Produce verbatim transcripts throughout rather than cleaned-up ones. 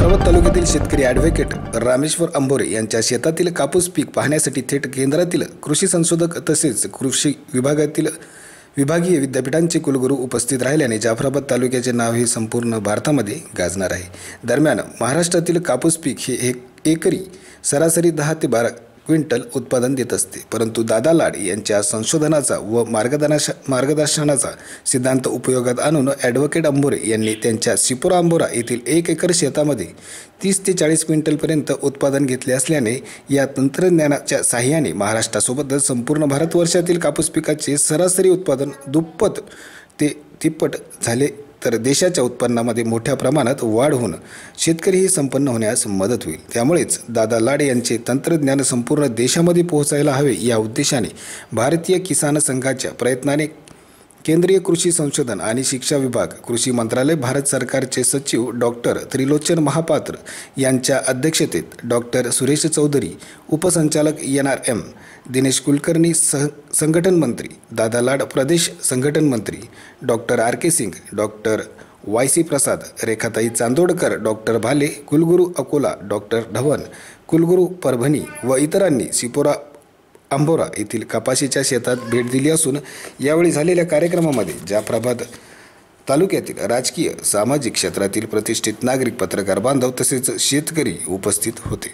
जाफराबाद तालुक्यातील शेतकरी ॲडव्होकेट रामेश्वर अंभोरे यांच्या शेतातील कापूस पीक पाहण्यासाठी थेट केंद्रातील कृषी संशोधक तसेच कृषी विभागातील विभागीय विद्यापीठांचे कुलगुरू उपस्थित राहिल्याने जाफराबाद तालुक्याचे नाव हे संपूर्ण भारतामध्ये गाजणार आहे। दरम्यान महाराष्ट्रातील कापूस पीक हे एक एकरी सरासरी दहा ते बारा क्विंटल उत्पादन देत असते, परंतु दादा लाड यांच्या संशोधनाचा व मार्गदर्शना मार्गदर्शनाचा सिद्धांत उपयोगात आणून ॲडव्होकेट अंभोरे यांनी त्यांच्या सिपोरा अंबोरा येथील एक एकर शेतामध्ये तीस ते चाळीस क्विंटलपर्यंत उत्पादन घेतले असल्याने या तंत्रज्ञानाच्या साहाय्याने महाराष्ट्रासोबतच संपूर्ण भारतवर्षातील कापूस पिकाचे सरासरी उत्पादन दुप्पट ते तिप्पट झाले, तर देशाच्या उत्पन्नामध्ये मोठ्या प्रमाणात वाढ होऊन शेतकरीही संपन्न होण्यास मदत होईल। त्यामुळेच दादा लाड यांचे तंत्रज्ञान संपूर्ण देशामध्ये पोहोचायला हवे या उद्देशाने भारतीय किसान संघाच्या प्रयत्नाने केंद्रीय कृषी संशोधन आणि शिक्षा विभाग, कृषी मंत्रालय, भारत सरकारचे सचिव डॉक्टर त्रिलोचन महापात्र यांच्या अध्यक्षतेत डॉक्टर सुरेश चौधरी, उपसंचालक N R M Dinesh Kulkarni, सह संघटन मंत्री दादा लाड, प्रदेश संघटन मंत्री डॉक्टर आर के सिंग, डॉक्टर वाय सी प्रसाद, रेखाताई चांदोडकर, डॉक्टर भाले, कुलगुरू अकोला डॉक्टर धवन, कुलगुरू परभणी व इतरांनी सिपोरा अंबोरा येथील कपाशीच्या शेतात भेट दिली असून यावेळी झालेल्या कार्यक्रमामध्ये जाफराबाद तालुक्यातील राजकीय, सामाजिक क्षेत्रातील प्रतिष्ठित नागरिक, पत्रकार बांधव तसेच शेतकरी उपस्थित होते।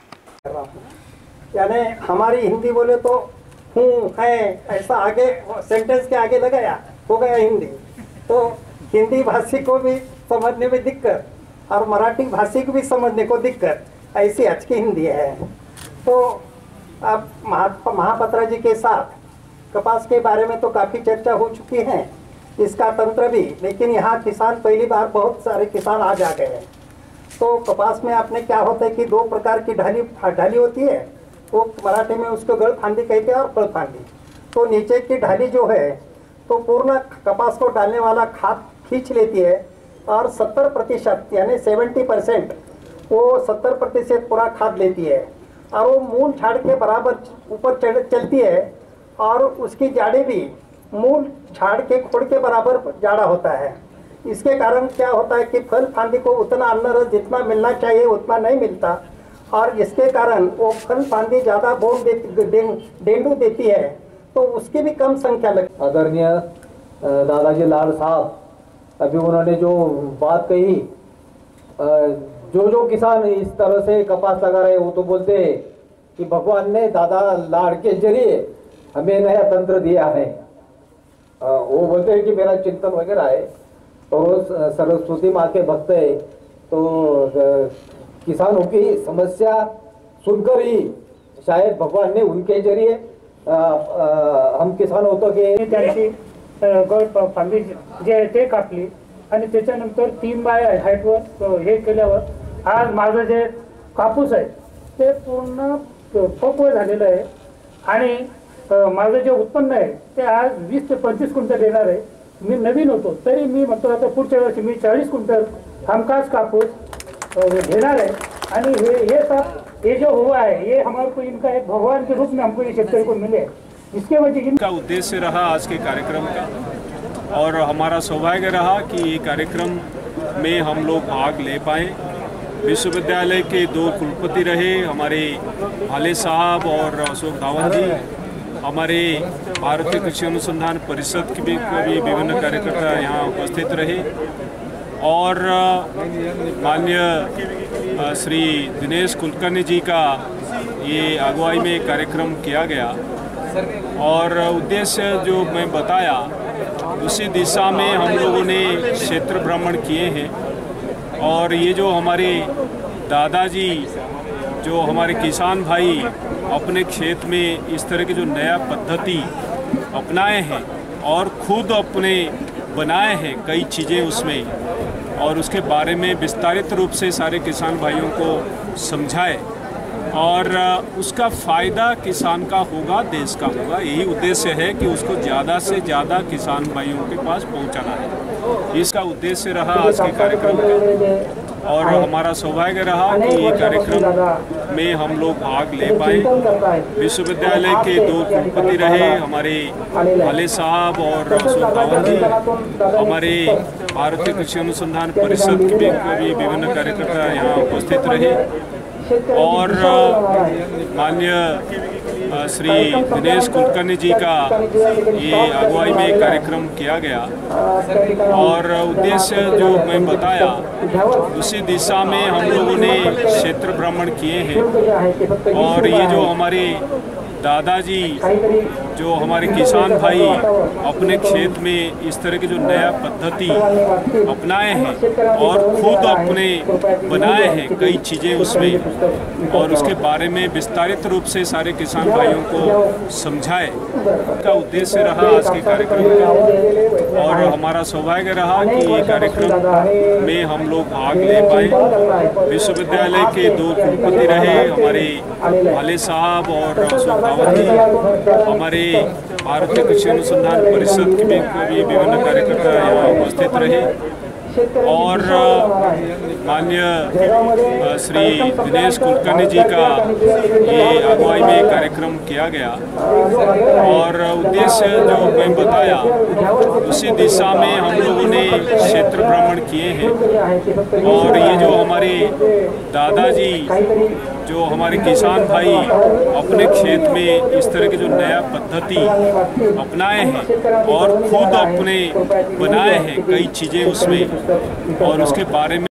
यानी हमारी हिंदी बोले तो हूँ है ऐसा आगे सेंटेंस के आगे लगाया हो गया हिंदी, तो हिंदी भाषी को भी समझने में दिक्कत और मराठी भाषी को भी समझने को दिक्कत, ऐसी आज की हिंदी है। तो अब महा महापात्रा जी के साथ कपास के बारे में तो काफ़ी चर्चा हो चुकी है, इसका तंत्र भी, लेकिन यहाँ किसान पहली बार बहुत सारे किसान आज आ गए हैं। तो कपास में आपने क्या होता है कि दो प्रकार की ढाली ढाली होती है, वो मराठी में उसको गल फांदी कहते हैं और फल फांदी। तो नीचे की ढाली जो है तो पूर्ण कपास को डालने वाला खाद खींच लेती है और सत्तर प्रतिशत यानी सेवेंटी परसेंट वो सत्तर प्रतिशत पूरा खाद लेती है और वो मूल झाड़ के बराबर ऊपर चढ़ चलती है और उसकी जाड़ी भी मूल झाड़ के खोड़ के बराबर जाड़ा होता है। इसके कारण क्या होता है कि फल फांदी को उतना अन्न रस जितना मिलना चाहिए उतना नहीं मिलता और इसके कारण वो फल फांदी ज़्यादा बोन दे, डेंडू देती है, तो उसकी भी कम संख्या लगती। आदरणीय दादाजी लाड साहब, अभी उन्होंने जो बात कही, जो जो किसान इस तरह से कपास लगा रहे वो तो बोलते हैं कि भगवान ने दादा लाड के जरिए हमें नया तंत्र दिया है। वो बोलते हैं कि मेरा चिंतन वगैरह है तो वो सरस्वती माँ के भक्त है, तो किसानों की समस्या सुनकर ही शायद भगवान ने उनके जरिए हम किसान होतो की त्यांची गळ फांदी जे आहे ते कापली आणि त्याच्यानंतर तीन बाय हाईटवर हे केल्यावर आज माझं जे कापूस आहे ते पूर्ण पक्व झालेलं आहे आणि माझं जे उत्पन्न आहे ते आज वीस ते पंचवीस क्विंटल येणार आहे। मी नवीन होतो तरी मी म्हणतो आता पुढच्या वर्षी मी चाळीस क्विंटल हमखास कापूस घेणार है आणि ये ये सब ये जो हुआ है ये हमारे को इनका एक भगवान के रूप में हमको ये शेतकरी को मिले, इसके वजह इनका उद्देश्य रहा आज के कार्यक्रम का और हमारा सौभाग्य रहा कि ये कार्यक्रम में हम लोग भाग ले पाए। विश्वविद्यालय के दो कुलपति रहे, हमारे भाले साहब और अशोक धावन जी, हमारे भारतीय कृषि अनुसंधान परिषद के भी विभिन्न कार्यकर्ता यहाँ उपस्थित रहे और माननीय श्री दिनेश कुलकर्णी जी का ये अगुवाई में कार्यक्रम किया गया और उद्देश्य जो मैं बताया उसी दिशा में हम लोगों ने क्षेत्र भ्रमण किए हैं और ये जो हमारे दादाजी, जो हमारे किसान भाई अपने खेत में इस तरह की जो नया पद्धति अपनाए हैं और खुद अपने बनाए हैं कई चीज़ें उसमें, और उसके बारे में विस्तारित रूप से सारे किसान भाइयों को समझाए और उसका फ़ायदा किसान का होगा, देश का होगा। यही उद्देश्य है कि उसको ज़्यादा से ज़्यादा किसान भाइयों के पास पहुंचाना है। इसका उद्देश्य रहा आज के कार्यक्रम का। और हमारा सौभाग्य रहा कि ये कार्यक्रम में हम लोग भाग ले पाए। विश्वविद्यालय के दो कुलपति रहे, हमारे वाले साहब और अशोक रावत जी, हमारे भारतीय कृषि अनुसंधान परिषद के भी भी विभिन्न कार्यकर्ता यहाँ उपस्थित रहे और माननीय श्री दिनेश कुलकर्णी जी का ये अगुवाई में कार्यक्रम किया गया और उद्देश्य जो मैं बताया उसी दिशा में हम लोगों ने क्षेत्र भ्रमण किए हैं और ये जो हमारे दादाजी जो हमारे किसान भाई अपने खेत में इस तरह की जो नया पद्धति अपनाए हैं और खुद अपने बनाए हैं कई चीज़ें उसमें और उसके बारे में विस्तारित रूप से सारे किसान भाइयों को समझाए का उद्देश्य रहा आज के कार्यक्रम का और हमारा सौभाग्य रहा कि ये कार्यक्रम में हम लोग भाग ले पाए। विश्वविद्यालय के दो कुलपति रहे, हमारे वाले साहब और अशोक रावत जी, हमारे भारतीय कृषि अनुसंधान परिषद के भी भी विभिन्न कार्यकर्ता यहाँ उपस्थित रहे और माननीय श्री दिनेश कुलकर्णी जी का ये अगुवाई में कार्यक्रम किया गया और उद्देश्य जो मैं बताया उसी दिशा में हम लोगों ने क्षेत्र भ्रमण किए हैं और ये जो हमारे दादाजी जो हमारे किसान भाई अपने खेत में इस तरह की जो नया पद्धति अपनाए हैं और खुद अपने बनाए हैं कई चीज़ें उसमें और उसके बारे में